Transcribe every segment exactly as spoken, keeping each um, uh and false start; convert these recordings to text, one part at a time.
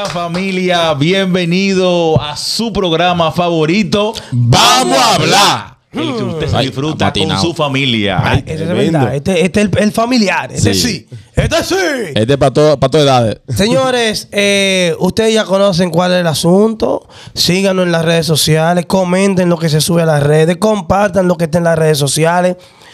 familia, bienvenido a su programa favorito. Vamos a hablar. El que usted se disfruta Ay, con su familia. Ay, este es verdad. Este, este es el, el familiar. Este sí. sí. Este sí. Este es para todo, para todas edades. Señores, eh, ustedes ya conocen cuál es el asunto. Síganos en las redes sociales. Comenten lo que se sube a las redes. Compartan lo que está en las redes sociales.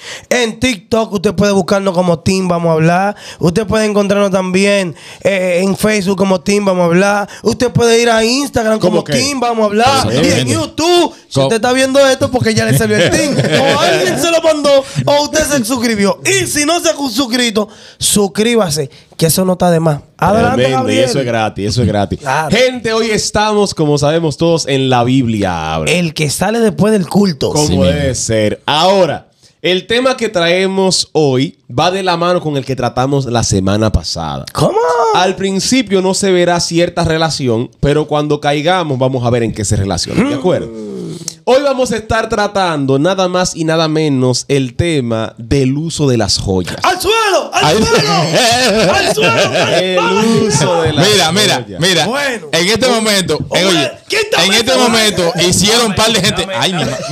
En TikTok usted puede buscarnos como Team Vamos a Hablar. Usted puede encontrarnos también eh, en Facebook como Team Vamos a Hablar. Usted puede ir a Instagram como Team Vamos a Hablar. Sí, y en YouTube, si usted está viendo esto, porque ya le salió el Team, o alguien se lo mandó, o usted se suscribió. Y si no se ha suscrito, suscríbase, que eso no está de más. Adelante, Tremendo, Gabriel. y eso es gratis, eso es gratis. Claro. Gente, hoy estamos, como sabemos todos, en la Biblia. El que sale después del culto. Como Sí, debe mismo. ser. Ahora, el tema que traemos hoy va de la mano con el que tratamos la semana pasada. ¿Cómo? Al principio no se verá cierta relación, pero cuando caigamos vamos a ver en qué se relaciona. ¿De acuerdo? Hoy vamos a estar tratando nada más y nada menos el tema del uso de las joyas. ¡Al suelo! ¡Al Ay. suelo! ¡Al suelo! El uso de las Mira, mira, joyas. mira. Bueno. En este momento, Hombre, en, oye, quítame en este esa momento vaina. hicieron un par de gente. Dame, Ay, mi dame. ma-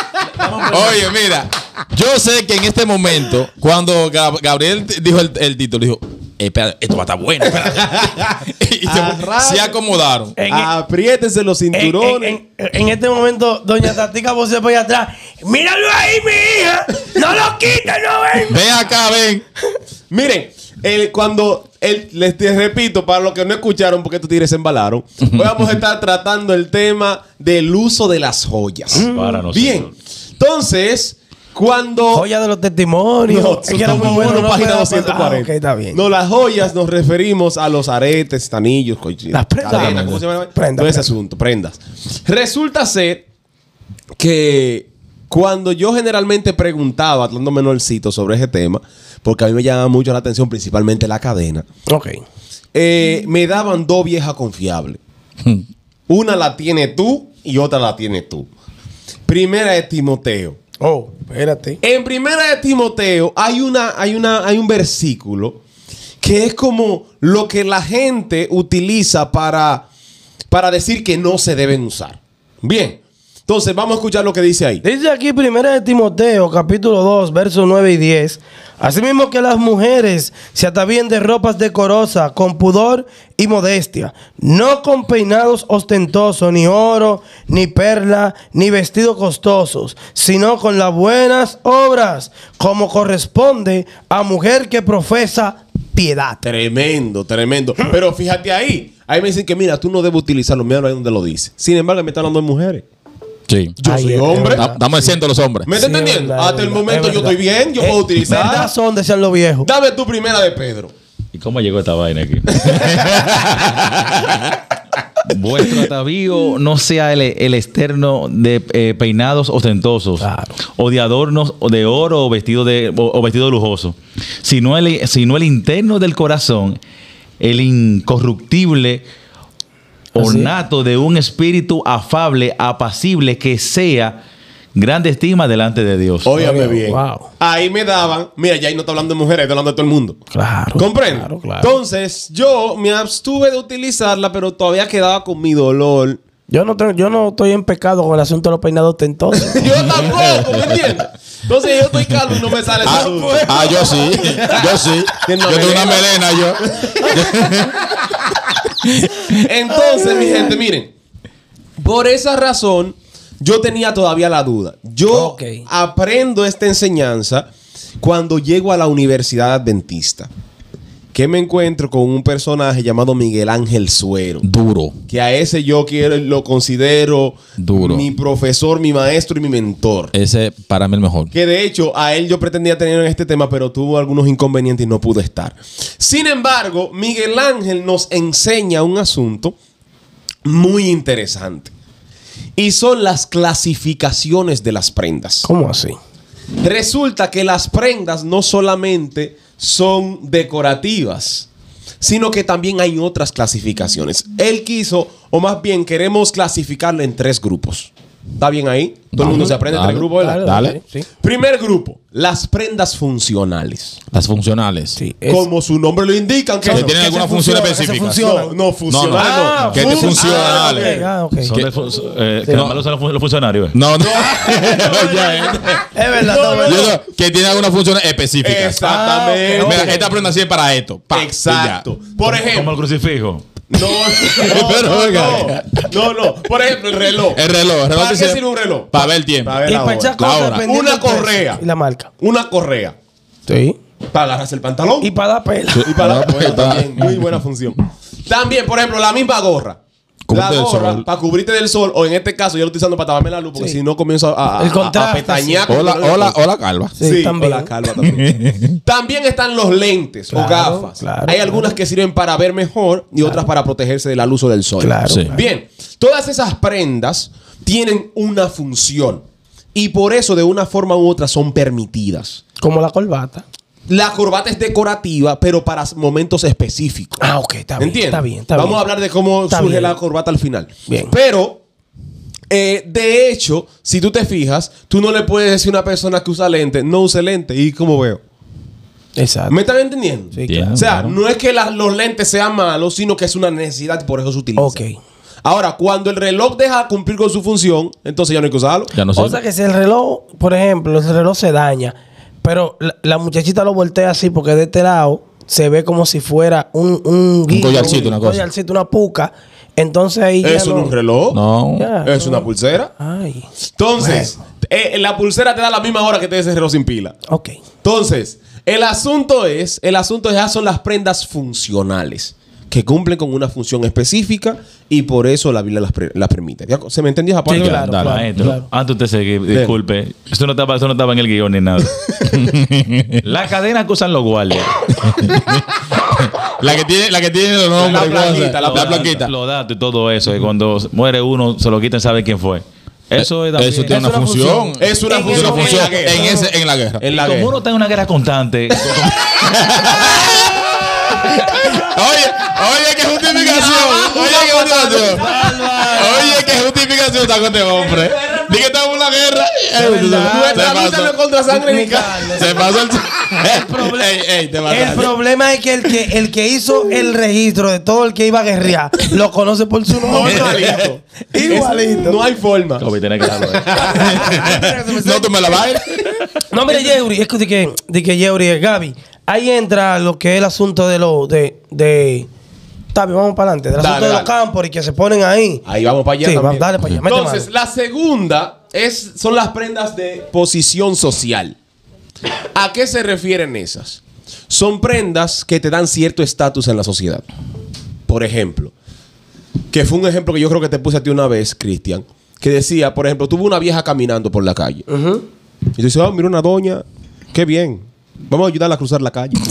mira. Oye, mira. Yo sé que en este momento, cuando Gab- Gabriel t- dijo el, el título, dijo: eh, espera, esto va a estar bueno. espérate. y se, Arranca. se acomodaron. En- Apriétense los En, cinturones. en- en- en este momento, doña Tatica vos se allá atrás. ¡Míralo ahí, mi hija! ¡No lo quites, no ven! Ven acá, ven. Miren, el, cuando el, les te repito, para los que no escucharon, porque estos tigres se embalaron, hoy vamos a estar tratando el tema del uso de las joyas. Para nosotros. Bien, entonces, cuando... Joya de los testimonios. No, Es que era son muy bueno, uno, no página puede- doscientos cuarenta. Ah, ok, está bien. No, las joyas nos referimos a los aretes, anillos, co- Las prendas. cadenas, ¿cómo se llama? Prenda, Todo ese prenda. asunto, prendas. Resulta ser que cuando yo generalmente preguntaba, hablando menorcito sobre ese tema, porque a mí me llamaba mucho la atención, principalmente la cadena, Ok. eh, me daban dos viejas confiables. Una la tiene tú y otra la tiene tú. Primera es Timoteo. Oh, espérate. En Primera de Timoteo hay una, hay una, hay un versículo que es como lo que la gente utiliza para, para decir que no se deben usar. Bien. Entonces, vamos a escuchar lo que dice ahí. Dice aquí Primera de Timoteo, capítulo dos, versos nueve y diez. Asimismo que las mujeres se atavíen de ropas decorosas, con pudor y modestia, no con peinados ostentosos, ni oro, ni perla, ni vestidos costosos, sino con las buenas obras, como corresponde a mujer que profesa piedad. Tremendo, tremendo. Pero fíjate ahí. Ahí me dicen que, mira, tú no debes utilizarlo. Mira ahí donde lo dice. Sin embargo, me están hablando de mujeres. Sí. Yo Ay, soy es hombre. verdad. Estamos diciendo los hombres. ¿Me estás Sí, es entendiendo? verdad, Hasta es el verdad, momento es yo verdad. estoy bien. Yo Eh, puedo utilizar. verdad son, decían los viejos. Dame tu primera de Pedro. ¿Y cómo llegó esta vaina aquí? Vuestro atavío no sea el, el externo de eh, peinados ostentosos, Claro. o de adornos o de oro o vestido de o, o vestido lujoso, sino el, sino el interno del corazón, el incorruptible ornato de un espíritu afable, apacible, que sea grande estima delante de Dios. Óyame bien. Wow. Ahí me daban. Mira, ya ahí no está hablando de mujeres, está hablando de todo el mundo. Claro. ¿Comprende? Claro, claro. Entonces, yo me abstuve de utilizarla, pero todavía quedaba con mi dolor. Yo no, tengo- yo no estoy en pecado con el asunto de los peinados ostentosos. Yo tampoco, ¿me entiendes? Entonces, yo estoy calvo y no me sale Ah, eso. ah, yo sí. Yo sí. Tiene Yo una tengo una melena. melena, yo. Entonces, mi gente, miren. Por esa razón, yo tenía todavía la duda. Yo Ok. aprendo esta enseñanza cuando llego a la Universidad Adventista. Que me encuentro con un personaje llamado Miguel Ángel Suero. Duro. Que a ese yo quiero, lo considero Duro. mi profesor, mi maestro y mi mentor. Ese para mí el mejor. Que de hecho a él yo pretendía tener en este tema, pero tuvo algunos inconvenientes y no pudo estar. Sin embargo, Miguel Ángel nos enseña un asunto muy interesante. Y son las clasificaciones de las prendas. ¿Cómo así? Resulta que las prendas no solamente son decorativas, sino que también hay otras clasificaciones. Él quiso, o más bien queremos clasificarlo en tres grupos. ¿Está bien ahí? Todo el mundo se aprende Dale. tres grupos, ¿verdad? Dale. Sí. Primer grupo, las prendas funcionales. Las funcionales. Sí. Es- Como su nombre lo indica, que Que no- tienen que alguna se función funciona, que se específica. funciona. No, no, funcionales No, no. no, que te Fun- funcionales. Ah, Ah, ok. Son ¿Qué? de fun- eh, que Sí. nada más lo usan los, los funcionarios. eh. No, no. Ya, eh. Es verdad, No, no, no, es Yo verdad. digo que tiene algunas funciones específicas. Exactamente. Ah, ok. Mira, esta prenda sirve para esto. Pa, Exacto. y Por Como ejemplo. el crucifijo. No, no, Pero, no, venga. no, no, no. Por ejemplo, el reloj. ya. El reloj. El reloj ¿Para te qué sirve sirve un reloj? Para ver el tiempo. Para ver Y la para hora. echar La cosas hora. dependiendo Una del precio correa. y la marca. Una correa. Sí. Para agarrarse el pantalón. Y para dar pela. Y para la Para- bueno, también, muy buena función. También, por ejemplo, la misma gorra. Cubrirte La del gorra sol. para cubrirte del sol, o en este caso, yo lo estoy usando para taparme la luz, porque Sí. si no comienzo a, a, El a- contraste, a pestañear. sí. con Hola, el reloj. hola, hola, calva. Sí, Sí, también. o la calva también. También están los lentes o Claro, gafas. claro, Hay claro. algunas que sirven para ver mejor y otras para protegerse de la luz o del sol. Claro, Sí. claro. Bien, todas esas prendas tienen una función y por eso de una forma u otra son permitidas. Como la corbata. La corbata es decorativa, pero para momentos específicos. Ah, ok, está bien. ¿Entiendes? Está bien, está Vamos bien. a hablar de cómo Está surge bien. la corbata al final. Bien. Pero, eh, de hecho, si tú te fijas, tú no le puedes decir a una persona que usa lente, no use lente. ¿Y cómo veo? Exacto. ¿Me están entendiendo? Sí, Bien. claro. O sea, Claro. no es que la- los lentes sean malos, sino que es una necesidad y por eso se utiliza. Ok. Ahora, cuando el reloj deja de cumplir con su función, entonces ya no hay que usarlo. Ya no sé. O sea que si el reloj, por ejemplo, el reloj se daña, pero la, la muchachita lo voltea así porque de este lado se ve como si fuera un, un, guillo, collarcito, una un cosa. collarcito, una puca. Entonces ahí ya Eso no es un reloj. No. Ya, Es no. una pulsera. Ay, Entonces, eh, la pulsera te da la misma hora que te dé ese reloj sin pila. ok. Entonces, el asunto es, el asunto ya son las prendas funcionales que cumplen con una función específica y por eso la Biblia las, pre- las permite. ¿Ya? ¿Se me entendió esa parte? Sí, claro, Dale. claro, Maestro, claro. antes de seguir, disculpe. Eso no, estaba, eso no estaba en el guión ni nada. La cadena que usan los guardias. La que tiene, la que tiene los nombres. La plaquita, cosas. la Los plaquita. datos, Los datos y todo eso. Y cuando muere uno, se lo quitan, sabe quién fue. Eso es también. Eso tiene Es una una función. función. Es una En función, Una el- función en la guerra. en, ese, en la guerra. En la Como guerra. uno está en una guerra constante. Oye, oye, qué justificación. Oye, qué justificación. Oye, qué justificación está con este hombre. Dije que estamos en la guerra. Nuestra Se lucha no es pasó. contra sangre ni Ni carne. carne. Se pasó el. Ey, ey, te El pasaste. problema es que el que el que hizo el registro de todo el que iba a guerrear lo conoce por su nombre. Igualito. Igualito. Es- no hay forma. Kobe, tenés que dejarlo ahí. No, tú me la bailas. No, mire, Yeuri, es que de que, de que Yeuri es Gaby. Ahí entra lo que es el asunto de lo de, de Está bien, vamos para adelante. Del Dale, asunto de los dale. campos y que se ponen ahí. Ahí vamos para allá Sí, también. va- dale para allá. mete Entonces, mano. la segunda es, son las prendas de posición social. ¿A qué se refieren esas? Son prendas que te dan cierto estatus en la sociedad. Por ejemplo, que fue un ejemplo que yo creo que te puse a ti una vez, Cristian, que decía, por ejemplo, tuvo una vieja caminando por la calle. Ujú. Y tú dices, oh, mira una doña, qué bien. Vamos a ayudarla a cruzar la calle.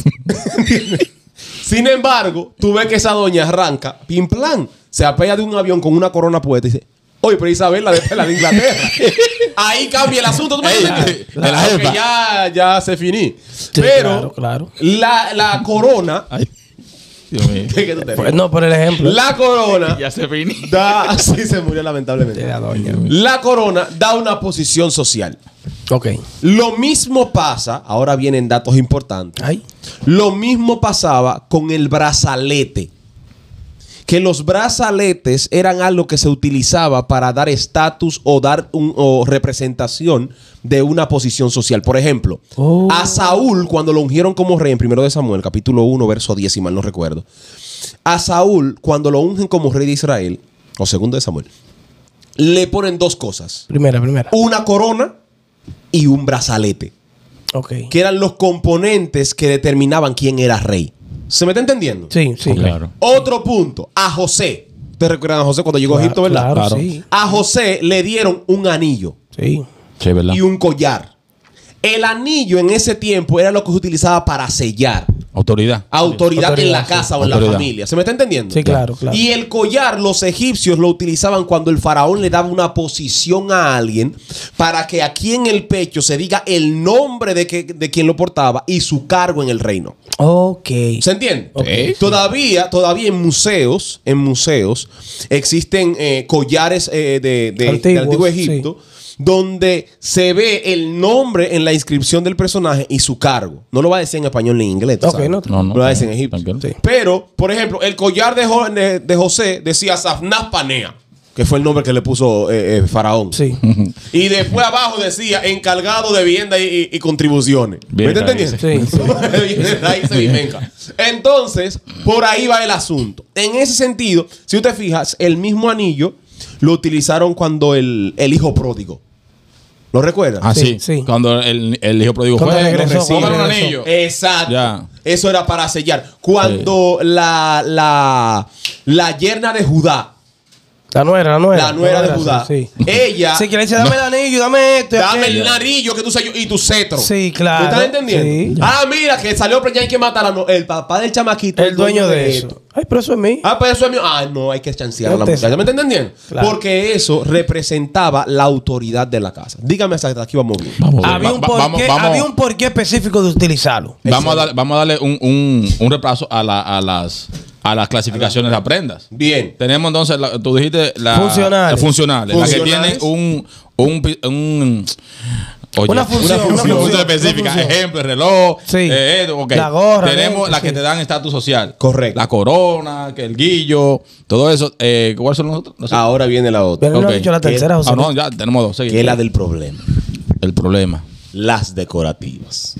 Sin embargo, tú ves que esa doña arranca, pim plan, se apea de un avión con una corona puesta y dice, oye, pero Isabel, la de, la de Inglaterra. Ahí cambia el asunto. ¿Tú me Ey, entiendes? de la Porque jefa. ya, ya se finí. Sí, Pero claro, claro. La, la corona... Ay, Dios mío. ¿Qué que tú te Pues ríes? no, por el ejemplo. La corona Ya se finí. da... Sí, se murió lamentablemente. La doña. La corona da una posición social. Ok. Lo mismo pasa, ahora vienen datos importantes. Ay. Lo mismo pasaba con el brazalete. Que los brazaletes eran algo que se utilizaba para dar estatus o dar un, o representación de una posición social. Por ejemplo, Oh. a Saúl, cuando lo ungieron como rey en primero de Samuel, capítulo uno, verso diez, si mal no recuerdo. A Saúl, cuando lo ungen como rey de Israel, o segundo de Samuel, le ponen dos cosas. Primera, primera. Una corona y un brazalete. Ok. Que eran los componentes que determinaban quién era rey. ¿Se me está entendiendo? Sí, sí. Claro. Otro punto. A José. ¿Ustedes recuerdan a José cuando llegó a Egipto, verdad? Claro, Claro. sí. A José le dieron un anillo Sí. Sí, ¿verdad? y un collar. El anillo en ese tiempo era lo que se utilizaba para sellar. Autoridad. Autoridad, Autoridad, en la sí. casa o en la Autoridad. familia. ¿Se me está entendiendo? Sí, claro, claro. Y el collar, los egipcios lo utilizaban cuando el faraón le daba una posición a alguien para que aquí en el pecho se diga el nombre de, que, de quien lo portaba y su cargo en el reino. Ok. ¿Se entiende? Ok. Todavía, todavía en museos, en museos existen eh, collares eh, de, de, Antiguos, del antiguo Egipto. Donde se ve el nombre en la inscripción del personaje y su cargo. No lo va a decir en español ni en inglés. ¿tú Ok, sabes? no, No, no, lo va a decir en Egipto. tranquilo. Sí. Pero, por ejemplo, el collar de, Jo- de, de José decía Safnaz Panea, que fue el nombre que le puso eh, eh, Faraón. Sí. Y después abajo decía encargado de vivienda y, y- y contribuciones. ¿Me Bien, está entendiendo? sí, sí. Ahí se vivenga. Entonces, por ahí va el asunto. En ese sentido, si usted fijas, el mismo anillo lo utilizaron cuando el, el hijo pródigo. ¿Lo recuerdas? Ah, sí. Sí, sí. Cuando el, el hijo pródigo Cuando fue, regresó, regresó, cuando un regresó. anillo. Exacto. Ya. Eso era para sellar. Cuando la, la, la yerna de Judá, La nuera, la nuera. la nuera de Judá, Sí. ella, Sí, que le dice, dame el anillo, dame esto. y dame aquello. el anillo que tú sello y tu cetro. Sí, claro. ¿Me estás entendiendo? Sí. Ah, mira, que salió preñada, hay que matarla. No, el papá del chamaquito. El dueño de esto. eso. Ay, pero eso es mío. Ah, pues eso es mío. Ah, no, hay que chancear a la Este- muchacha. ¿Me está entendiendo? Claro. Porque eso representaba la autoridad de la casa. Dígame hasta aquí vamos bien. Vamos, a ver. Había un, Va- va- porqué, vamos, vamos, había un porqué específico de utilizarlo. vamos a darle, vamos a darle un, un, un repaso a, la, a las a las clasificaciones de prendas. Bien. Tenemos entonces, la- tú dijiste la Funcionales. las funcionales, la que Funcionales. tiene un un, pi- un oye, Una función, una función, específica, una función. ejemplo, el reloj, Sí. eh, eh, ok. La gorra, tenemos lente, las que sí. te dan estatus social, Correcto. la corona, que el guillo, todo eso. Eh, ¿Cuáles son los otros? No sé. Ahora viene la otra. Pero no Ok. ha dicho la tercera, José. Ah, no, ya tenemos dos. seguimos. Que es la del problema. El problema. Las decorativas.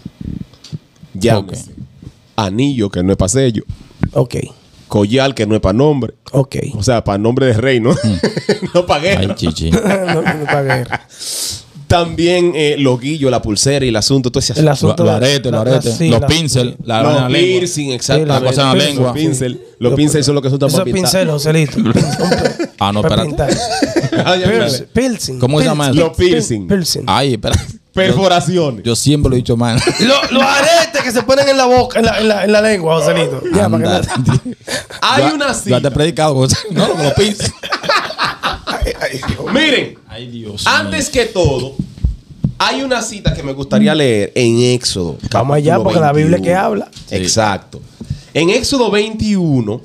Llámese. Anillo que no es para sello. Ok, Collar que no es para nombre. ok. O sea, para nombre de rey, ¿no? no para guerra. Ay, chichi. no, no para guerra. También eh, los guillos, la pulsera y el asunto. Todo ese El asunto. asunto Los de- aretes, los la- la- aretes, sí, los la- pincel, la Los la lengua. piercing, exactamente. La cosa en la Piercing, lengua. Los pincel. Los Los- pincel son los que son tan Esos para pintar. pinceles, Joselito. Pin- Ah, no, para espérate. pintar. Ay, ay, Piercing, ay. piercing. ¿Cómo se llama eso? Los piercing. Piercing. Ay, espera. Perforaciones. Yo siempre lo he dicho mal. Lo- Los aretes que se ponen en la boca, en la, en la, en la lengua, Joselito. Ya, para que Anda. la- Hay Yo- una Yo cita. te he predicado con no, con los pincel. Miren, Ay, Dios. antes que todo, hay una cita que me gustaría leer en Éxodo. Vamos allá, capítulo porque la Biblia veintiuno. que habla. Sí. Exacto. En Éxodo veintiuno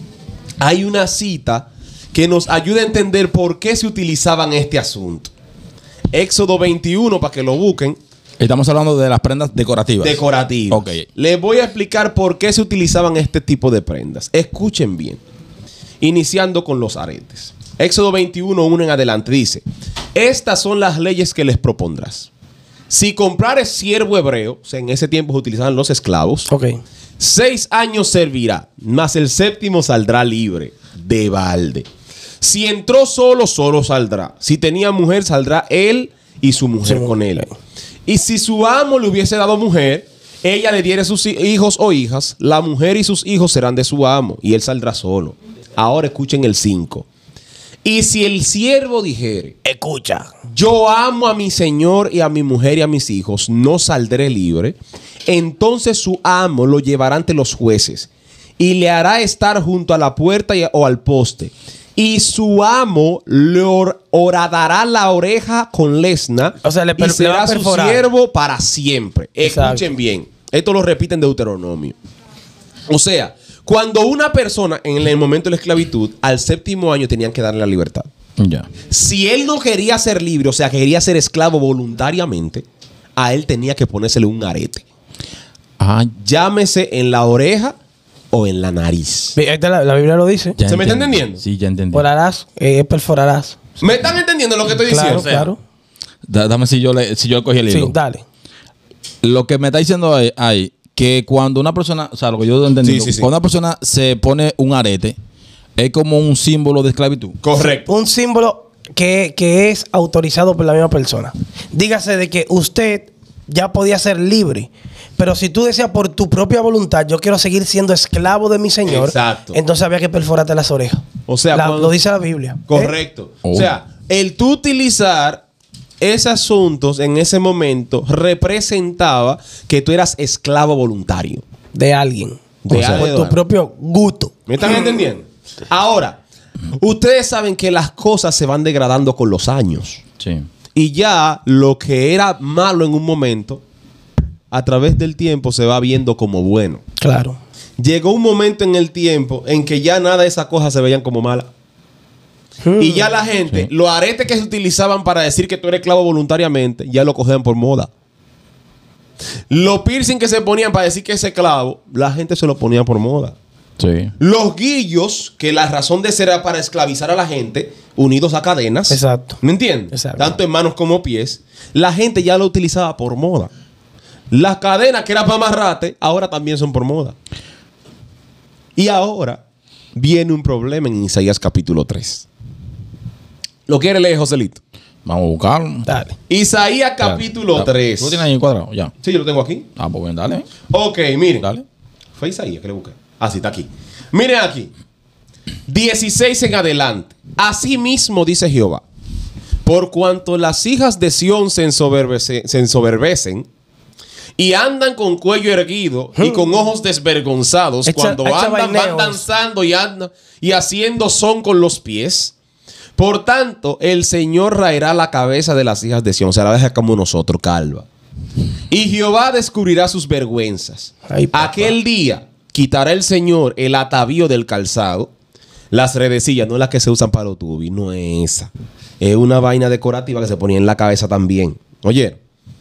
hay una cita que nos ayuda a entender por qué se utilizaban este asunto. Éxodo veintiuno, para que lo busquen, Estamos hablando de las prendas decorativas. decorativas. Ok. Les voy a explicar por qué se utilizaban este tipo de prendas. Escuchen bien. Iniciando con los aretes. Éxodo veintiuno, uno en adelante, dice: estas son las leyes que les propondrás. Si comprares siervo hebreo, o sea, en ese tiempo se utilizaban los esclavos, Ok. seis años servirá, mas el séptimo saldrá libre, de balde. Si entró solo, solo saldrá. Si tenía mujer, saldrá él y su mujer Sí, con él. ok. Y si su amo le hubiese dado mujer, ella le diere sus hi- hijos o hijas, la mujer y sus hijos serán de su amo, y él saldrá solo. Ahora escuchen el cinco. Y si el siervo dijere: Escucha. yo amo a mi señor y a mi mujer y a mis hijos, no saldré libre, entonces su amo lo llevará ante los jueces y le hará estar junto a la puerta y- o al poste. Y su amo le or- horadará la oreja con lesna, O sea, le per- y le va será a su perforar. siervo para siempre. Exacto. Escuchen bien. Esto lo repiten de Deuteronomio. O sea, cuando una persona en el momento de la esclavitud, al séptimo año tenían que darle la libertad. Ya. Si él no quería ser libre, o sea, quería ser esclavo voluntariamente, a él tenía que ponérsele un arete. Ah, Llámese en la oreja o en la nariz. Ahí está La, la Biblia lo dice. ya ¿Se me está entendí. entendiendo? Sí, ya entendí. Porarás, eh, perforarás. ¿Me están entendiendo lo que estoy Claro, diciendo? claro. Da- dame si yo le, si yo cogí el hilo. Sí, dale. Lo que me está diciendo ahí, ahí, que cuando una persona, o sea, lo que yo entendí, Sí, sí, sí. cuando una persona se pone un arete, es como un símbolo de esclavitud. Correcto. Un símbolo que, que es autorizado por la misma persona. Dígase de que usted ya podía ser libre, pero si tú decías por tu propia voluntad, yo quiero seguir siendo esclavo de mi señor, Exacto. entonces había que perforarte las orejas. O sea, La- cuando- lo dice la Biblia. ¿eh? Correcto. Oh. O sea, el tú utilizar esos asuntos en ese momento representaba que tú eras esclavo voluntario. de alguien. De O sea, algo. por tu propio gusto. ¿Me están entendiendo? Ahora, ustedes saben que las cosas se van degradando con los años. Sí. Y ya lo que era malo en un momento, a través del tiempo se va viendo como bueno. Claro. Llegó un momento en el tiempo en que ya nada de esas cosas se veían como malas. Y ya la gente, Sí. los aretes que se utilizaban para decir que tú eres esclavo voluntariamente, ya lo cogían por moda. Los piercing que se ponían para decir que es esclavo, la gente se lo ponía por moda. Sí. Los guillos, que la razón de ser era para esclavizar a la gente, unidos a cadenas. Exacto. ¿Me entiendes? Exacto. Tanto en manos como pies. La gente ya lo utilizaba por moda. Las cadenas que eran para amarrarte, ahora también son por moda. Y ahora viene un problema en Isaías capítulo tres. ¿Lo quiere leer, Joselito? Vamos a buscarlo. Dale. Isaías capítulo Espérate. tres. ¿Tú tienes ahí cuadrado? Ya. Sí, yo lo tengo aquí. Ah, pues bien, dale. Ok, miren. Dale. Fue Isaías que le busqué. Ah, sí, está aquí. Miren aquí. dieciséis en adelante. Así mismo dice Jehová. Por cuanto las hijas de Sión se, ensoberbece- se ensoberbecen y andan con cuello erguido y con ojos desvergonzados, Echa- cuando echa andan, van vaineos. danzando y andan y haciendo son con los pies. Por tanto, el Señor raerá la cabeza de las hijas de Sión. Se la deja como nosotros, calva. Y Jehová descubrirá sus vergüenzas. Ay, papá. Aquel día quitará el Señor el atavío del calzado, las redecillas, no las que se usan para los tubis, no es esa. Es una vaina decorativa que se ponía en la cabeza también. Oye,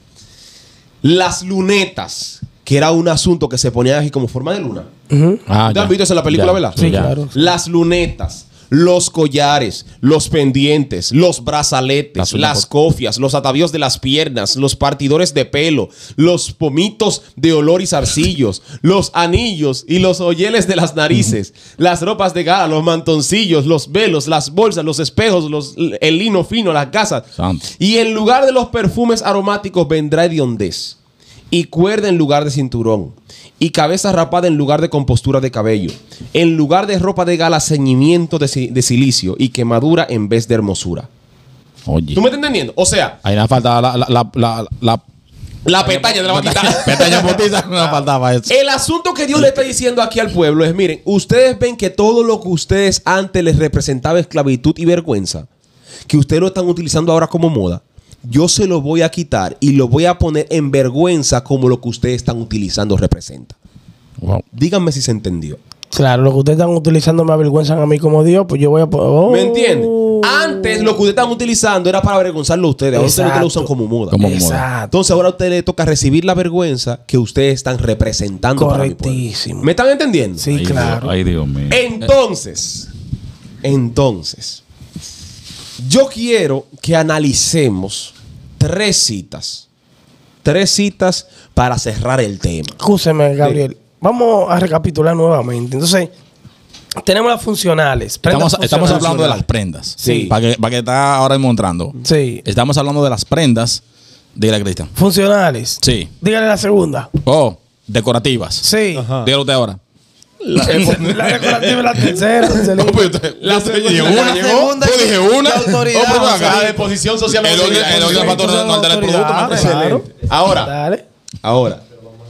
las lunetas, que era un asunto que se ponía aquí como forma de luna. Ujú. Ah, ¿Te ya. has visto eso en la película, Ya. verdad? Sí, Ya. claro. Las lunetas, los collares, los pendientes, los brazaletes, Las las, uñas. cofias, los atavíos de las piernas, los partidores de pelo, los pomitos de olor y zarcillos, los anillos y los oyeles de las narices, las ropas de gala, los mantoncillos, los velos, las bolsas, los espejos, los, el lino fino, las gasas. Santo. Y en lugar de los perfumes aromáticos vendrá hediondez, y cuerda en lugar de cinturón, y cabeza rapada en lugar de compostura de cabello, en lugar de ropa de gala, ceñimiento de, si- de silicio y quemadura en vez de hermosura. Oye. ¿Tú me estás entendiendo? O sea, Ahí nos falta la, la, la, la, la la pestaña de la batita. pestaña potiza. No faltaba eso. El asunto que Dios le está diciendo aquí al pueblo es, miren, ustedes ven que todo lo que ustedes antes les representaba esclavitud y vergüenza, que ustedes lo están utilizando ahora como moda, yo se lo voy a quitar y lo voy a poner en vergüenza como lo que ustedes están utilizando representa. Wow. Díganme si se entendió. Claro, lo que ustedes están utilizando me avergüenzan a mí como Dios, pues yo voy a... Oh. ¿Me entienden? Antes lo que ustedes están utilizando era para avergonzarlo a ustedes. Ahora ustedes lo usan como moda. Como moda. Exacto. Entonces ahora a ustedes les toca recibir la vergüenza que ustedes están representando para mi pueblo. Correctísimo. ¿Me están entendiendo? Sí, Ay, claro. Dios, ay, Dios mío. Entonces, entonces, yo quiero que analicemos tres citas. Tres citas para cerrar el tema. Escúcheme, Gabriel. Vamos a recapitular nuevamente. Entonces, tenemos las funcionales. prendas Estamos, estamos funcionales. hablando de las prendas. Sí. Para que, para que está ahora mismo entrando. Sí. Estamos hablando de las prendas de la Cristian. Funcionales. Sí. Dígale la segunda. Oh, decorativas. Sí. Ajá. Dígalo usted ahora. La decorativa es la tercera. Celina. La segunda- una. la segunda Yo dije una. de autoridad, Oh, pero o sea, acá. La de posición social. El orden- el orden para todo- no altera el producto, Autoridad, ¿no? claro. Excelente. Ahora, Dale. ahora,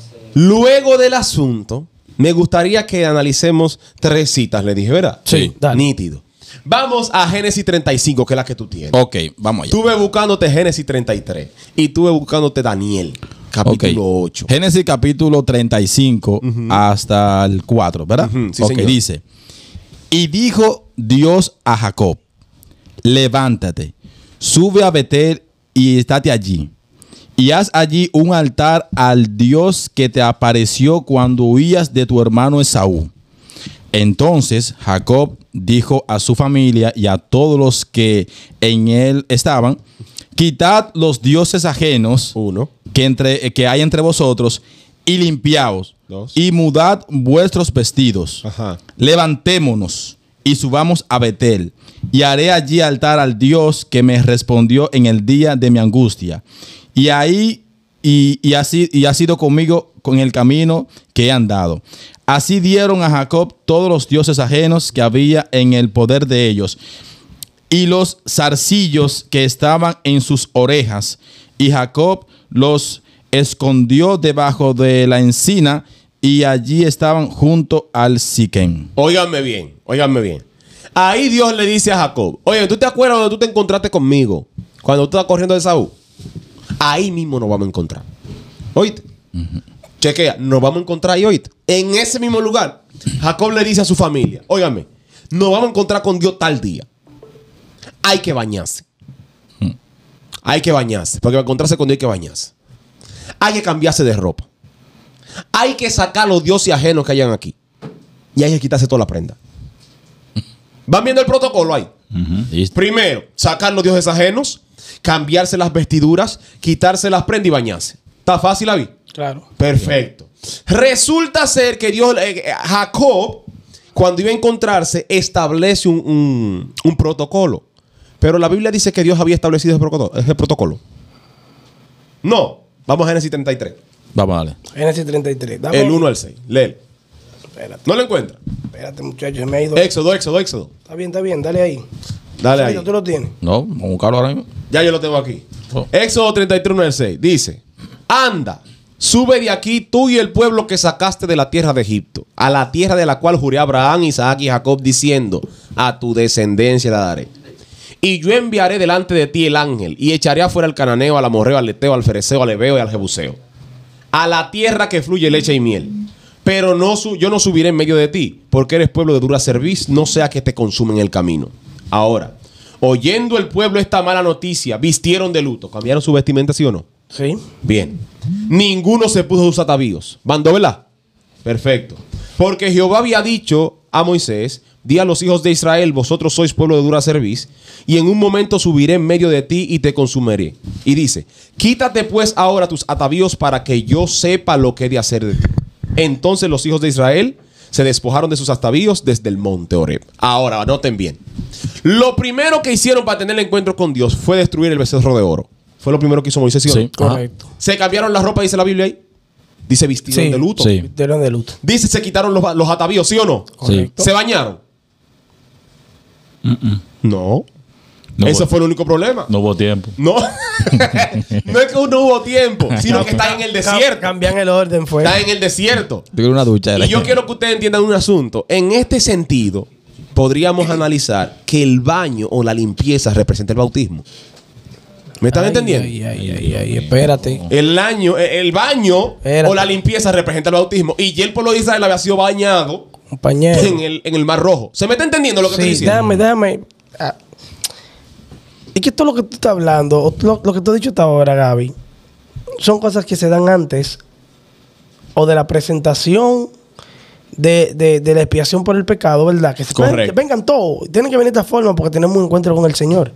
luego del asunto, me gustaría que analicemos tres citas, le dije, ¿verdad? Sí, dale. Nítido. Vamos a Génesis treinta y cinco, que es la que tú tienes. Ok, vamos allá. Tuve buscándote Génesis treinta y tres y tuve buscándote Daniel, capítulo Ok. ocho. Génesis capítulo treinta y cinco hasta el cuatro, ¿verdad? Ujú, sí, ok, señor. dice. Y dijo Dios a Jacob, levántate, sube a Betel y estate allí. Y haz allí un altar al Dios que te apareció cuando huías de tu hermano Esaú. Entonces Jacob dijo a su familia y a todos los que en él estaban, quitad los dioses ajenos Uno. que, entre, que hay entre vosotros y limpiaos Dos. y mudad vuestros vestidos. Ajá. Levantémonos y subamos a Betel y haré allí altar al Dios que me respondió en el día de mi angustia. Y ahí y, y, así, y ha sido conmigo con el camino que he andado. Así dieron a Jacob todos los dioses ajenos que había en el poder de ellos y los zarcillos que estaban en sus orejas. Y Jacob los escondió debajo de la encina y allí estaban junto al Siquén. Óiganme bien, óiganme bien. Ahí Dios le dice a Jacob, oye, ¿tú te acuerdas donde tú te encontraste conmigo? Cuando tú estabas corriendo de Saúl. Ahí mismo nos vamos a encontrar. ¿Oíste? Uh-huh. Chequea, nos vamos a encontrar ahí, ¿oíste? En ese mismo lugar, Jacob le dice a su familia, óiganme, nos vamos a encontrar con Dios tal día. Hay que bañarse. Uh-huh. Hay que bañarse. Porque para encontrarse con Dios hay que bañarse. Hay que cambiarse de ropa. Hay que sacar los dioses ajenos que hayan aquí. Y hay que quitarse toda la prenda. ¿Van viendo el protocolo ahí? Uh-huh. Primero, sacar los dioses ajenos, cambiarse las vestiduras, quitarse las prendas y bañarse. ¿Está fácil, David? Claro. Perfecto. Resulta ser que Dios, eh, Jacob, cuando iba a encontrarse, establece un, un, un protocolo. Pero la Biblia dice que Dios había establecido ese protocolo. Ese protocolo. No. Vamos a Génesis treinta y tres. Vamos a darle. Génesis treinta y tres. Dame. El uno al seis. Léelo. Espérate. ¿No lo encuentra? Espérate, muchachos. Se me ha ido. Éxodo, Éxodo, Éxodo. Está bien, está bien. Dale ahí. Dale ahí. ¿Tú lo tienes? No, vamos a buscarlo ahora mismo. Ya yo lo tengo aquí. Oh. Éxodo treinta y tres, uno al seis. Dice: Anda, sube de aquí tú y el pueblo que sacaste de la tierra de Egipto, a la tierra de la cual juré a Abraham, Isaac y Jacob, diciendo: a tu descendencia la daré. Y yo enviaré delante de ti el ángel, y echaré afuera al cananeo, al amorreo, al leteo, al fereceo, al heveo y al jebuseo, a la tierra que fluye leche y miel. Pero no su, yo no subiré en medio de ti, porque eres pueblo de dura cerviz, no sea que te consumen el camino. Ahora, oyendo el pueblo esta mala noticia, vistieron de luto. ¿Cambiaron su vestimenta, sí o no? Sí. Bien. Ninguno se puso sus atavíos. ¿Mandó, verdad? Perfecto. Porque Jehová había dicho a Moisés: di a los hijos de Israel, vosotros sois pueblo de dura cerviz, y en un momento subiré en medio de ti y te consumiré. Y dice: quítate pues ahora tus atavíos para que yo sepa lo que he de hacer de ti. Entonces los hijos de Israel se despojaron de sus atavíos desde el monte Horeb. Ahora, anoten bien. Lo primero que hicieron para tener el encuentro con Dios fue destruir el becerro de oro. Fue lo primero que hizo Moisés, ¿sí o no? Sí. Correcto. Se cambiaron la ropa, dice la Biblia ahí. Dice vistieron Sí. de luto. Sí. Vistieron de luto. Dice se quitaron los, los atavíos, ¿sí o no? Correcto. ¿Se bañaron? Mm-mm. No. No Ese hubo- fue el único problema. No hubo tiempo. No. No es que no hubo tiempo, sino que está en el desierto. Cambian el orden, fue. Está en el desierto. Yo quiero una ducha. Y yo quiero que ustedes entiendan un asunto. En este sentido, podríamos analizar que el baño o la limpieza representa el bautismo. ¿Me están Ay, entendiendo? Ay, ay, ay, ay, espérate. El, año, el baño Espérate. o la limpieza representa el bautismo. Y ya el pueblo de Israel había sido bañado Compañero. en el, en el Mar Rojo. ¿Se me está entendiendo lo que estoy Sí, diciendo? déjame, déjame. Ah. Es que todo lo que tú estás hablando, o lo, lo que tú has dicho hasta ahora, Gaby, son cosas que se dan antes o de la presentación de, de, de la expiación por el pecado, ¿verdad? Que, se, Correcto. que vengan todos. Tienen que venir de esta forma porque tenemos un encuentro con el Señor.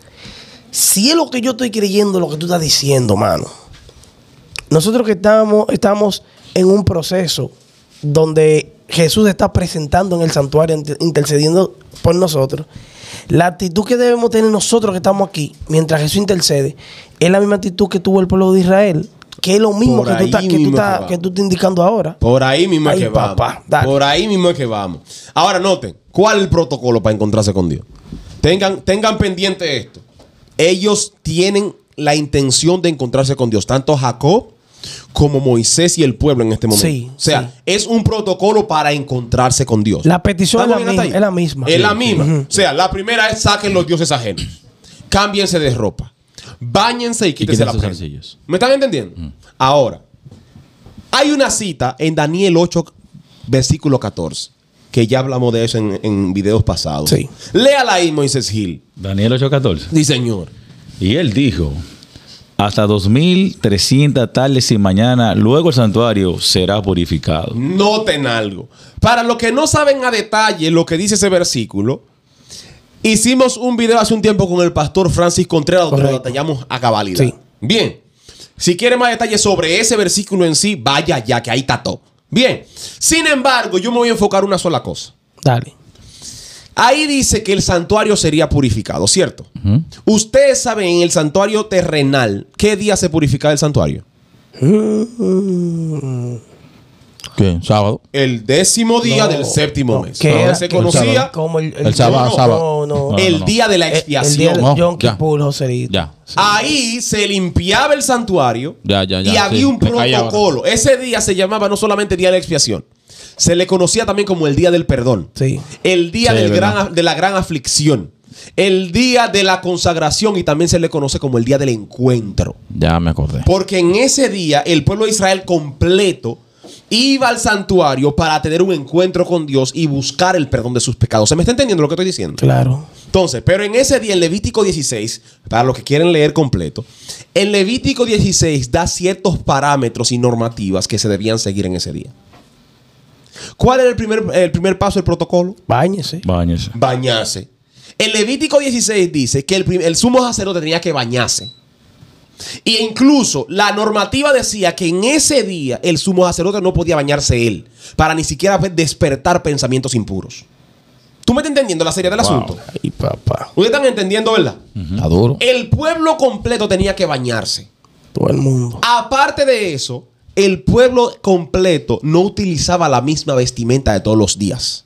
Si es lo que yo estoy creyendo, lo que tú estás diciendo, mano. Nosotros que estamos, estamos en un proceso donde Jesús está presentando en el santuario, inter- intercediendo por nosotros. La actitud que debemos tener nosotros que estamos aquí, mientras Jesús intercede, es la misma actitud que tuvo el pueblo de Israel, que es lo mismo Por que tú, ahí estás, que, tú mismo estás, que va. que tú estás indicando ahora. Por ahí mismo es Ay, que papá, vamos. dale. Por ahí mismo es que vamos. Ahora noten, ¿cuál es el protocolo para encontrarse con Dios? Tengan, tengan pendiente esto. Ellos tienen la intención de encontrarse con Dios, tanto Jacob como Moisés y el pueblo en este momento. Sí, o sea, sí. es un protocolo para encontrarse con Dios. La petición es la, ¿Estamos bien misma, hasta ahí? es la misma. Es Sí, la sí. misma. Ujú. O sea, la primera es saquen los dioses ajenos. Cámbiense de ropa. Báñense y quítense quiten la sus prenda. zarcillos. ¿Me están entendiendo? Ahora, hay una cita en Daniel ocho, versículo catorce, que ya hablamos de eso en, en videos pasados. Sí. Léala ahí, Moisés Gil. Daniel ocho catorce. Sí, señor. Y él dijo: hasta dos mil trescientas tardes y mañana, luego el santuario será purificado. Noten algo. Para los que no saben a detalle lo que dice ese versículo, hicimos un video hace un tiempo con el pastor Francis Contreras donde lo Correcto. detallamos a cabalidad. Sí. Bien. Si quiere más detalles sobre ese versículo en sí, vaya ya, que ahí está todo. Bien. Sin embargo, yo me voy a enfocar en una sola cosa. Dale. Ahí dice que el santuario sería purificado, ¿cierto? Ujú. Ustedes saben en el santuario terrenal, ¿qué día se purificaba el santuario? Mm, ¿Qué ¿Qué? ¿Sábado? El décimo día No, del séptimo no, mes. que Donde era- se que conocía como el, El sábado, no, sábado. no, no. el no, no. día de la El- El, expiación. día del No, Yom ya. Kippur, Joselito. Ya. Ahí se limpiaba el santuario Ya, ya, ya, y había sí, un me callaba. protocolo. Ese día se llamaba no solamente Día de la Expiación, se le conocía también como el Día del Perdón. Sí. El Día Sí, del verdad. gran, de la Gran Aflicción. El Día de la Consagración y también se le conoce como el Día del Encuentro. Ya me acordé. Porque en ese día el pueblo de Israel completo iba al santuario para tener un encuentro con Dios y buscar el perdón de sus pecados. ¿Se me está entendiendo lo que estoy diciendo? Claro. Entonces, pero en ese día, en Levítico dieciséis, para los que quieren leer completo, en Levítico dieciséis da ciertos parámetros y normativas que se debían seguir en ese día. ¿Cuál era el primer, el primer paso del protocolo? Báñese. Baños. Bañarse. En Levítico dieciséis dice que el, prim- el sumo sacerdote tenía que bañarse. E incluso la normativa decía que en ese día el sumo sacerdote no podía bañarse él, para ni siquiera despertar pensamientos impuros. ¿Tú me estás entendiendo la seriedad del Wow. asunto? Ay, papá. Ustedes están entendiendo, ¿verdad? Está duro. El pueblo completo tenía que bañarse. Todo el mundo. Aparte de eso, el pueblo completo no utilizaba la misma vestimenta de todos los días.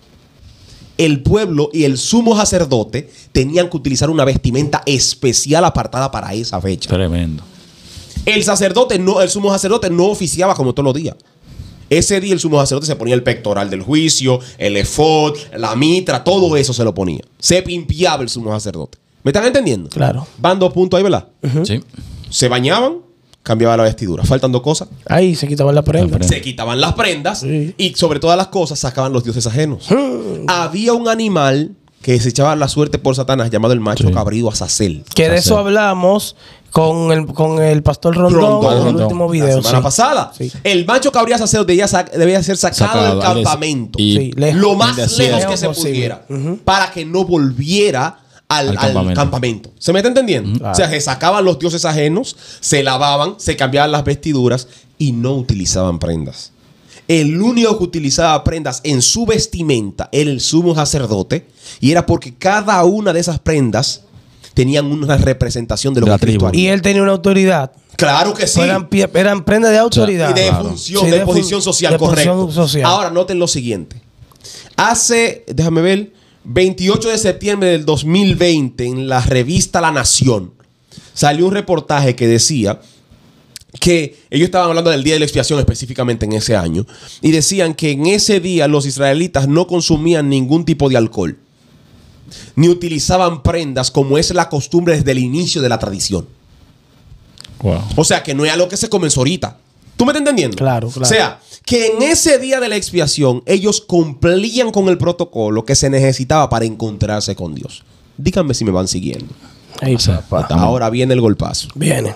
El pueblo y el sumo sacerdote tenían que utilizar una vestimenta especial apartada para esa fecha. Tremendo. El sacerdote no, el sumo sacerdote no oficiaba como todos los días. Ese día el sumo sacerdote se ponía el pectoral del juicio, el efod, la mitra, todo eso se lo ponía. Se pimpiaba el sumo sacerdote. ¿Me están entendiendo? Claro. Van dos puntos ahí, ¿verdad? Sí. Se bañaban, cambiaban la vestidura. Faltan dos cosas. Ahí se quitaban la prenda. La prenda. Se quitaban las prendas Sí. y sobre todas las cosas sacaban los dioses ajenos. Había un animal que se echaba la suerte por Satanás llamado el macho Sí. cabrío Azazel. Que de eso Hacer. hablamos con el, con el pastor Rondón, Rondón. en el Rondón. último La video. semana sí. pasada. Sí. El macho cabrío Azazel debía, sa- debía ser sacado, Sacado del al des- campamento. y- Sí, lejos. Lo más Del lejos desierto. que se Posible. pudiera. Ujú. Para que no volviera al, Al al campamento. campamento. ¿Se me está entendiendo? Claro. O sea, se sacaban los dioses ajenos, se lavaban, se cambiaban las vestiduras y no utilizaban prendas. El único que utilizaba prendas en su vestimenta era el sumo sacerdote, y era porque cada una de esas prendas tenían una representación de lo De la que Cristo tribu. haría. Y él tenía una autoridad. Claro que sí. Eran, pie- eran prendas de autoridad. Y de Claro. función, Sí, de, de fun- posición social, de correcto. posición social. Ahora, noten lo siguiente. Hace, déjame ver, veintiocho de septiembre del dos mil veinte, en la revista La Nación, salió un reportaje que decía que ellos estaban hablando del Día de la Expiación específicamente en ese año, y decían que en ese día los israelitas no consumían ningún tipo de alcohol, ni utilizaban prendas como es la costumbre desde el inicio de la tradición. Wow. O sea, que no es algo que se comenzó ahorita. ¿Tú me estás entendiendo? Claro, claro. O sea, que en ese día de la expiación ellos cumplían con el protocolo que se necesitaba para encontrarse con Dios. Díganme si me van siguiendo. Ay, papá. Estamos- Ahora viene el golpazo. Viene.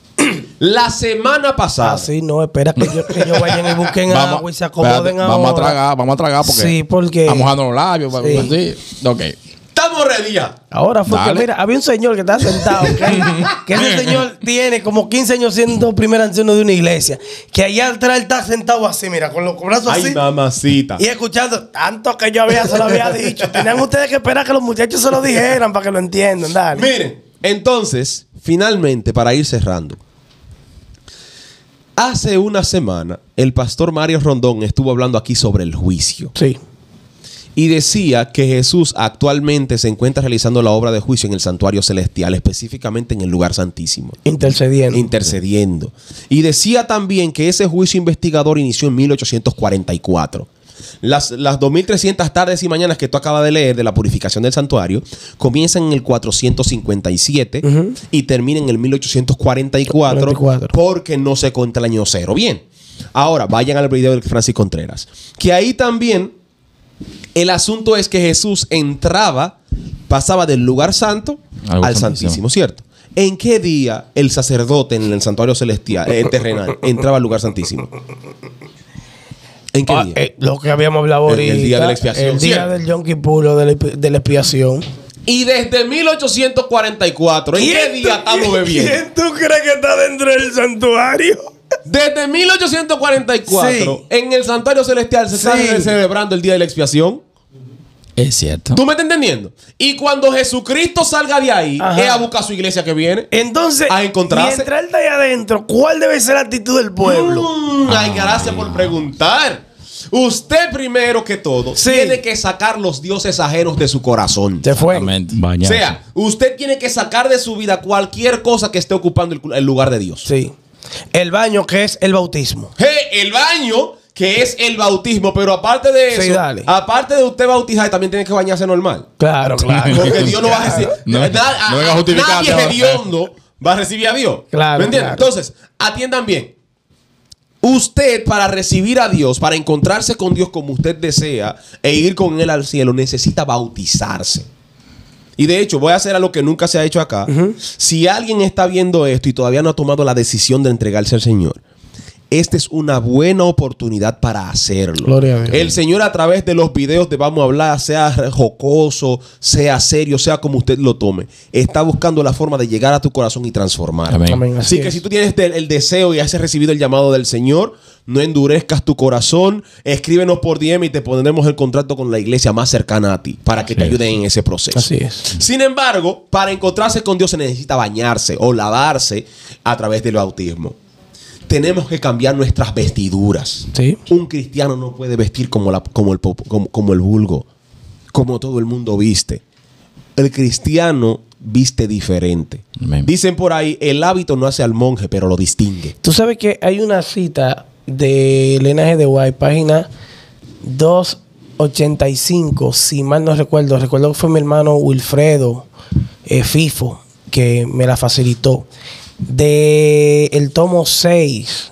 La semana pasada. Así no, espera que, yo, que ellos vayan y busquen Vamos, agua y se acomoden espérate, ahora. vamos a tragar, vamos a tragar porque Sí, porque- estamos mojando los labios. Sí. Así. Ok. Estamos ready ya. Ahora fue Dale. que, mira, había un señor que está sentado, que, que ese señor tiene como quince años siendo primer anciano de una iglesia, que allá atrás él está sentado así, mira, con los brazos Ay, así, mamacita. y escuchando, tanto que yo había, se lo había dicho. Tenían ustedes que esperar que los muchachos se lo dijeran para que lo entiendan, dale. Miren, entonces, finalmente, para ir cerrando. Hace una semana, el pastor Mario Rondón estuvo hablando aquí sobre el juicio. Sí. Y decía que Jesús actualmente se encuentra realizando la obra de juicio en el santuario celestial, específicamente en el lugar santísimo, Intercediendo. intercediendo. Y decía también que ese juicio investigador inició en mil ochocientos cuarenta y cuatro. Las, las dos mil trescientas tardes y mañanas que tú acabas de leer de la purificación del santuario comienzan en el cuatrocientos cincuenta y siete Ujú. y terminan en el mil ochocientos cuarenta y cuatro, cuarenta y cuatro. porque no se cuenta el año cero. Bien, ahora vayan al video de Francis Contreras, que ahí también el asunto es que Jesús entraba, pasaba del lugar santo Al al, Santísimo. Santísimo, ¿cierto? ¿En qué día el sacerdote en el santuario celestial, eh, terrenal, entraba al lugar santísimo? ¿En qué Ah, día? eh, lo que habíamos hablado El- ahorita. el día de la expiación, El día ¿cierto? del Yom Kippur, o de la, expi- de la expiación. Y desde mil ochocientos cuarenta y cuatro, ¿en qué día estamos bebiendo? ¿Quién tú crees que está dentro del santuario? Desde mil ochocientos cuarenta y cuatro, Sí. en el santuario celestial se está Sí. celebrando el día de la expiación. Es cierto. ¿Tú me estás entendiendo? Y cuando Jesucristo salga de ahí, Ajá. es a buscar su iglesia que viene. Entonces, A encontrarse. mientras él está ahí adentro, ¿cuál debe ser la actitud del pueblo? Mm, ay, gracias por preguntar. Usted primero que todo Sí. tiene que sacar los dioses ajenos de su corazón. Se fue. Exactamente. O Bañarse. sea, usted tiene que sacar de su vida cualquier cosa que esté ocupando el, el lugar de Dios. Sí. El baño, que es el bautismo. Hey, el baño, que es el bautismo, pero aparte de eso, Sí, dale. aparte de usted bautizar, también tiene que bañarse normal. Claro, claro. Porque Dios no va a recibir. No, na- no venga a justificarte Nadie ahora. hediondo va a recibir a Dios. Claro, ¿Me entiendes? claro. Entonces, atiendan bien. Usted, para recibir a Dios, para encontrarse con Dios como usted desea e ir con Él al cielo, necesita bautizarse. Y de hecho, voy a hacer algo que nunca se ha hecho acá. Si alguien está viendo esto y todavía no ha tomado la decisión de entregarse al Señor, esta es una buena oportunidad para hacerlo. Gloria a Dios. El Señor, a través de los videos de Vamos a Hablar, sea jocoso, sea serio, sea como usted lo tome, está buscando la forma de llegar a tu corazón y transformarlo. Amén. Amén, Así así que es. si tú tienes el, el deseo y has recibido el llamado del Señor, no endurezcas tu corazón, escríbenos por D M y te pondremos el contrato con la iglesia más cercana a ti para que te ayuden en ese proceso. Así es. Sin embargo, para encontrarse con Dios se necesita bañarse o lavarse a través del bautismo. Tenemos que cambiar nuestras vestiduras. Sí. Un cristiano no puede vestir como, la, como, el, pop- como, como el vulgo, como todo el mundo viste. El cristiano viste diferente. Amén. Dicen por ahí, el hábito no hace al monje, pero lo distingue. Tú sabes que hay una cita de Elena G. de White, página doscientos ochenta y cinco, si mal no recuerdo. Recuerdo que fue mi hermano Wilfredo eh, Fifo que me la facilitó. De el tomo seis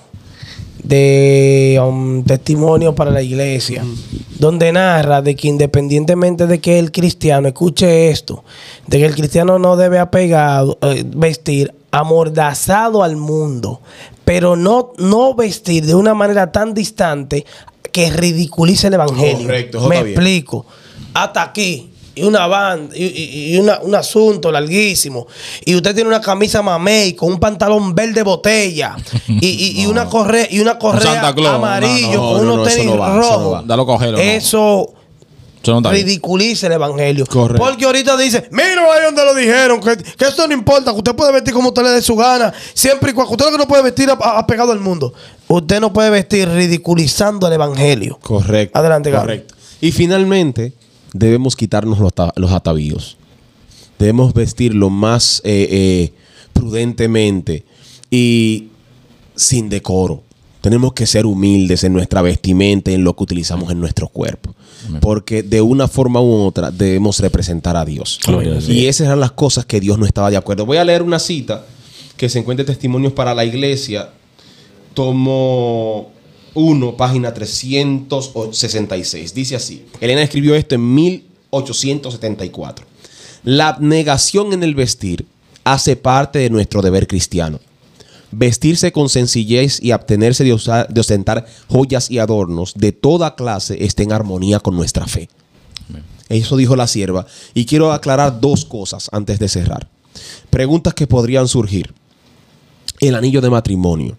de um, Testimonio para la Iglesia, donde narra de que independientemente de que el cristiano, escuche esto, de que el cristiano no debe apegado, eh, vestir amordazado al mundo, pero no, no vestir de una manera tan distante que ridiculice el evangelio. Correcto, eso Me está bien. explico. Hasta aquí. Y una banda, y, y- y una- un asunto larguísimo. Y usted tiene una camisa mamey con un pantalón verde botella. Y, y- y una correa, y una correa Santa Claus. amarillo No, no, con no, unos no, eso tenis no va, eso no rojos. va. Dalo cogelo, no. Eso Eso no está bien. ridiculiza el evangelio. Correcto. Porque ahorita dice, mira ahí donde lo dijeron, que, que esto no importa, que usted puede vestir como usted le dé su gana, siempre y cuando usted lo que no puede vestir a- apegado al mundo. Usted no puede vestir ridiculizando el evangelio. Correcto. Adelante, Gaby. Correcto. Y finalmente, debemos quitarnos los, ata- los atavíos. Debemos vestir lo más eh, eh, prudentemente y sin decoro. Tenemos que ser humildes en nuestra vestimenta, en lo que utilizamos en nuestro cuerpo. Porque de una forma u otra debemos representar a Dios. Gloria a Dios. Y esas eran las cosas que Dios no estaba de acuerdo. Voy a leer una cita que se encuentra en Testimonios para la Iglesia, tomo uno, página trescientos sesenta y seis. Dice así. Elena escribió esto en mil ochocientos setenta y cuatro. La abnegación en el vestir hace parte de nuestro deber cristiano. Vestirse con sencillez y abstenerse de, usar, de ostentar joyas y adornos de toda clase está en armonía con nuestra fe. Eso dijo la sierva. Y quiero aclarar dos cosas antes de cerrar. Preguntas que podrían surgir. El anillo de matrimonio.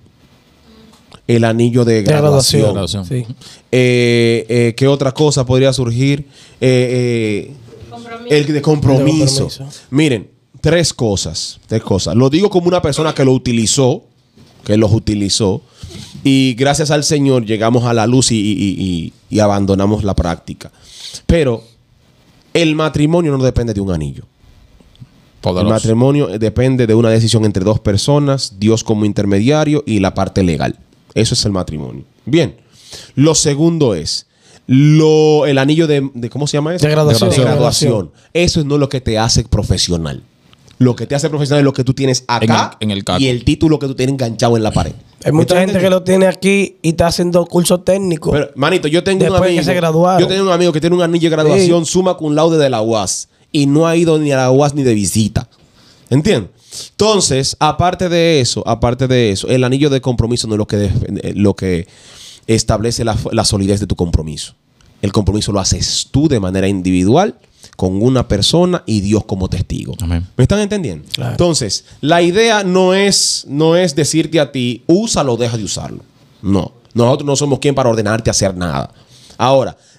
El anillo de De graduación. graduación. Sí. Eh, eh, ¿Qué otra cosa podría surgir? Eh, eh, el de compromiso. De compromiso. Miren, tres cosas. Tres cosas. Lo digo como una persona que lo utilizó, que los utilizó, y gracias al Señor llegamos a la luz y, y- y- y- y abandonamos la práctica. Pero el matrimonio no depende de un anillo. El Poderoso. matrimonio depende de una decisión entre dos personas, Dios como intermediario y la parte legal. Eso es el matrimonio. Bien. Lo segundo es lo, el anillo de, de- ¿cómo se llama eso? De graduación. De graduación. Eso es no lo que te hace profesional. Lo que te hace profesional es lo que tú tienes acá En el- en el caco. y el título que tú tienes enganchado en la pared. Hay mucha ¿Me gente estás que lo tiene aquí y está haciendo cursos técnicos. Pero, manito, yo tengo Después un que amigo. se graduaron. Yo tengo un amigo que tiene un anillo de graduación Sí. summa cum laude de la U A S y no ha ido ni a la U A S ni de visita. ¿Entiendes? Entonces, aparte de eso, aparte de eso, el anillo de compromiso no es lo que, def- eh, lo que establece la, la solidez de tu compromiso. El compromiso lo haces tú de manera individual con una persona y Dios como testigo. Amén. ¿Me están entendiendo? Claro. Entonces, la idea no es, no es decirte a ti, úsalo o deja de usarlo. No. Nosotros no somos quien para ordenarte a hacer nada. Ahora,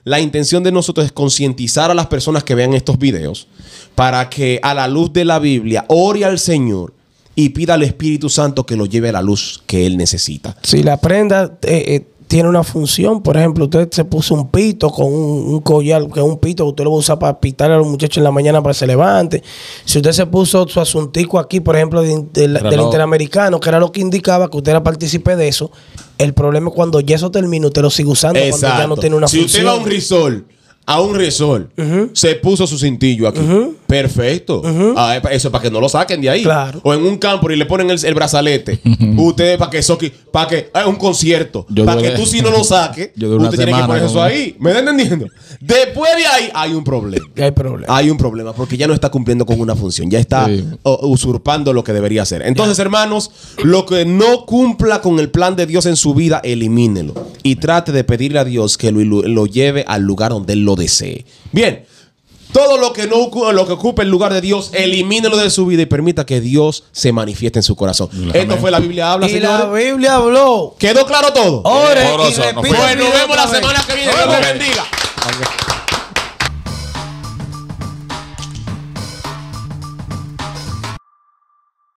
la intención de nosotros es concientizar a las personas que vean estos videos para que a la luz de la Biblia ore al Señor y pida al Espíritu Santo que lo lleve a la luz que Él necesita. Si la prenda eh, eh, tiene una función, por ejemplo, usted se puso un pito con un, un collar, que es un pito que usted lo va a usar para pitar a los muchachos en la mañana para que se levante. Si usted se puso su asuntico aquí, por ejemplo, de, de, de, del Interamericano, que era lo que indicaba que usted era partícipe de eso, el problema es cuando ya eso termina, usted lo sigue usando cuando ya no tiene una si función. Si usted va a un risol, a un resort, uh-huh. se puso su cintillo aquí. Uh-huh. Perfecto. Uh-huh. Ah, eso es para que no lo saquen de ahí. Claro. O en un campo y le ponen el, el brazalete. Uh-huh. Usted, para que eso para que es un concierto. Yo para que tú si no lo saques, usted tiene que poner eso como... ahí. ¿Me está entendiendo? Después de ahí hay un problema. Hay problema. Hay un problema porque ya no está cumpliendo con una función. Ya está sí. uh, usurpando lo que debería hacer. Entonces, yeah. hermanos, lo que no cumpla con el plan de Dios en su vida, elimínelo. Y trate de pedirle a Dios que lo, lo lleve al lugar donde Él lo desee. Bien, todo lo que no lo que ocupe el lugar de Dios, elimínelo de su vida y permita que Dios se manifieste en su corazón. Amén. Esto fue La Biblia Habla, y señores. La Biblia habló. ¿Quedó claro todo? Ore, eh, y repite, pues nos vemos la semana que viene. Dios te bendiga.